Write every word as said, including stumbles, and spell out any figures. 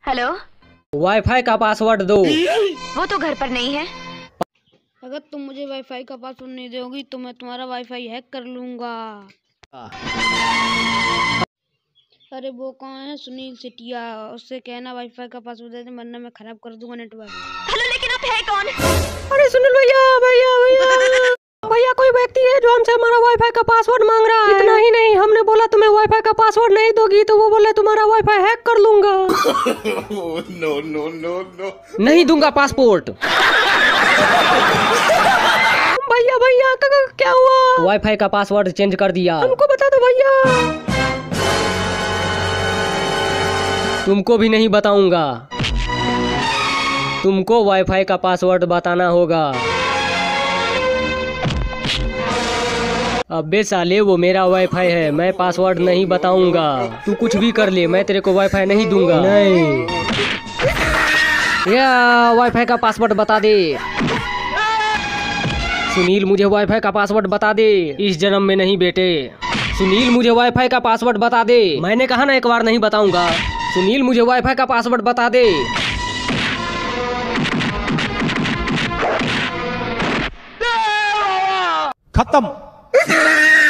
Hello, wifi का password दो। वो तो घर पर नहीं है। अगर तुम मुझे वाईफाई का पासवर्ड नहीं दोगी तो मैं तुम्हारा वाईफाई हैक कर लूंगा। अरे वो कौन है? सुनील सेठिया, उससे कहना वाईफाई का पासवर्ड दे दे वरना मैं खराब कर दूंगा नेटवर्क। हेलो, लेकिन आप है कौन? अरे सुनील भैया भैया भैया भैया कोई व्यक्ति है जो हमसे हमारा वाईफाई का पासवर्ड मांग रहा है। इतना ही नहीं, हमने बोला तुम्हें वाईफाई का पासवर्ड नहीं दोगी तो वो बोले तुम्हारा वाईफाई हैक कर लूंगा। नो नो नो नो नहीं दूंगा पासपोर्ट। भैया भैया क्या हुआ? वाईफाई का पासवर्ड चेंज कर दिया। हमको बता दो भैया। तुमको भी नहीं बताऊंगा, तुमको वाईफाई का पासवर्ड बताना होगा। अबे साले वो मेरा वाईफाई है, मैं पासवर्ड नहीं बताऊंगा। तू कुछ भी कर ले, मैं तेरे को वाईफाई नहीं दूंगा। नहीं या वाईफाई का पासवर्ड बता दे। सुनील मुझे वाईफाई का पासवर्ड बता दे। इस जन्म में नहीं बेटे। सुनील मुझे वाईफाई का पासवर्ड बता दे। मैंने कहा ना एक बार नहीं बताऊंगा। सुनील मुझे वाईफाई का पासवर्ड बता दे। खत्म।